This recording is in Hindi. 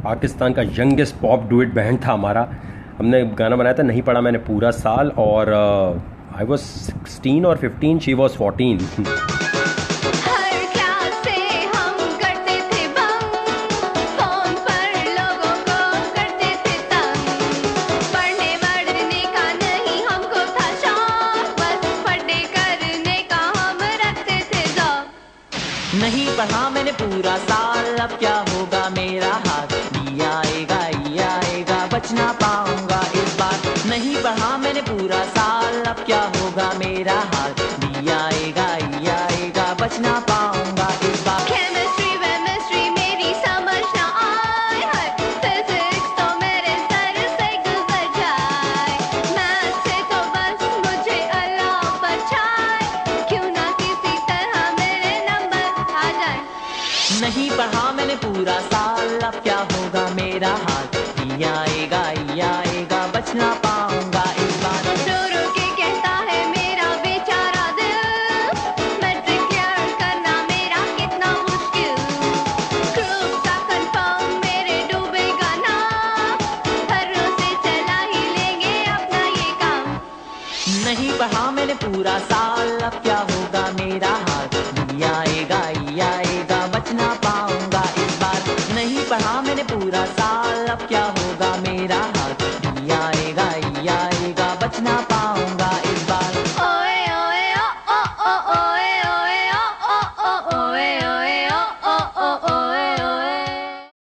पाकिस्तान का यंगेस्ट पॉप डुएट बैंड था हमारा। हमने गाना बनाया था नहीं पढ़ा मैंने पूरा साल, और आई वॉज 16 और 15, शी वॉज 14। नहीं पढ़ा मैंने पूरा साल, अब क्या होगा मेरा हाल, ये आएगा बच ना पाऊंगा इस बार। नहीं पढ़ा मैंने पूरा साल, अब क्या होगा मेरा हाल, ये आएगा बच ना पाऊंगा इस बार। केमिस्ट्री मेरी समझ ना आए, फिजिक्स तो मेरे सर से गुजर जाए, मैथ से तो बस मुझे अल्लाह बचाए, क्यों ना किसी तरह मेरे नंबर आ जाए। नहीं पढ़ा मैंने पूरा साल, अब क्या होगा मेरा हाल, ये आएगा बच ना पाऊंगा इस बार। रो रो के कहता है मेरा बेचारा दिल, मैट्रिक क्लियर करना मेरा कितना मुश्किल, ग्रुप का कंफर्म मेरे डूबेगा ना, हरों से चला ही लेंगे अपना ये काम। नहीं पढ़ा मैंने पूरा साल, अब क्या होगा मेरा हाल, ये आएगा बच ना पाऊंगा इस बार। नहीं पढ़ा मैंने पूरा साल, अब क्या होगा मेरा